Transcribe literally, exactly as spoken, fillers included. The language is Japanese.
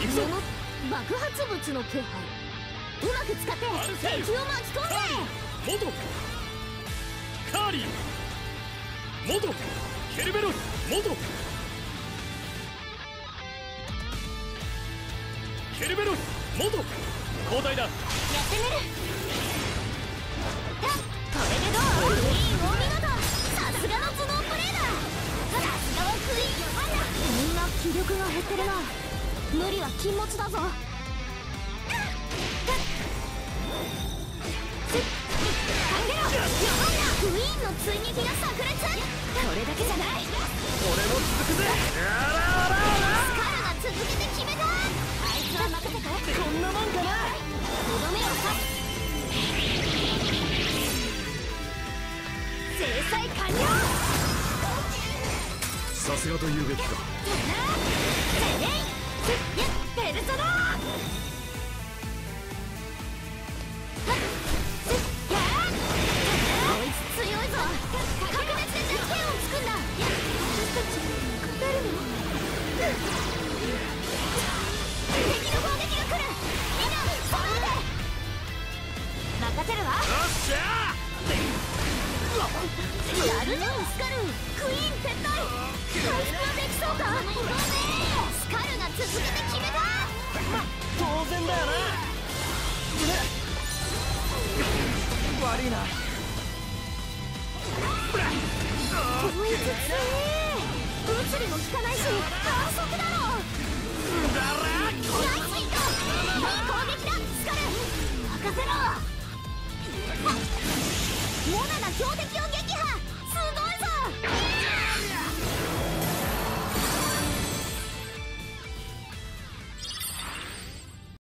くぞ。 爆発物の気配、うまく使って敵を巻き込んで。 モドカーリー、モドケルベロス、モドケルベロス、モド交代だ。 やってみる。これでどう？クイーンお見事。さすがの頭脳プレーだ。さすがはクイーン。みんな気力が減ってるな。無理は禁物だぞ。クイーンの追撃が炸裂。これだけじゃない。 俺も続くぜ。 スカルが続けて決めた。あいつは任せて。 こんなもんかな。 とどめを刺す。制裁完了。 さすがと言うべきか。